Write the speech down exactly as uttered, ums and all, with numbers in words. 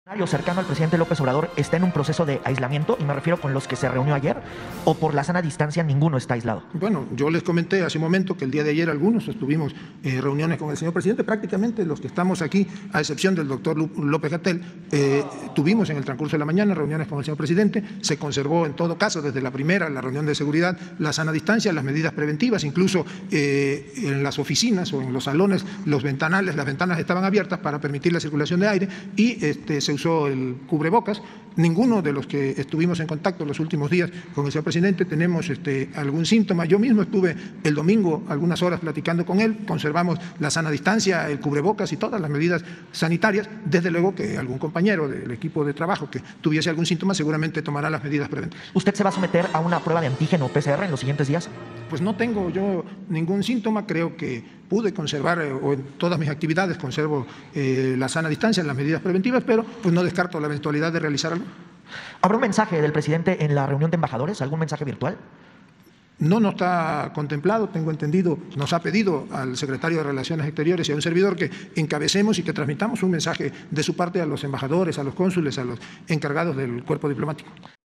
Cercano al presidente López Obrador está en un proceso de aislamiento, y me refiero con los que se reunió ayer, o por la sana distancia ninguno está aislado. Bueno, yo les comenté hace un momento que el día de ayer algunos estuvimos en eh, reuniones con el señor presidente. Prácticamente los que estamos aquí, a excepción del doctor López-Gatell, eh, tuvimos en el transcurso de la mañana reuniones con el señor presidente. Se conservó en todo caso desde la primera, la reunión de seguridad, la sana distancia, las medidas preventivas, incluso eh, en las oficinas o en los salones, los ventanales, las ventanas estaban abiertas para permitir la circulación de aire, y este, se usó el cubrebocas. Ninguno de los que estuvimos en contacto los últimos días con el señor presidente tenemos este, algún síntoma. Yo mismo estuve el domingo algunas horas platicando con él, conservamos la sana distancia, el cubrebocas y todas las medidas sanitarias. Desde luego que algún compañero del equipo de trabajo que tuviese algún síntoma seguramente tomará las medidas preventivas. ¿Usted se va a someter a una prueba de antígeno o P C R en los siguientes días? Pues no tengo yo ningún síntoma. Creo que pude conservar, eh, o en todas mis actividades conservo eh, la sana distancia, las medidas preventivas, pero pues no descarto la eventualidad de realizar algo. ¿Habrá un mensaje del presidente en la reunión de embajadores? ¿Algún mensaje virtual? No, no está contemplado, tengo entendido. Nos ha pedido al secretario de Relaciones Exteriores y a un servidor que encabecemos y que transmitamos un mensaje de su parte a los embajadores, a los cónsules, a los encargados del cuerpo diplomático.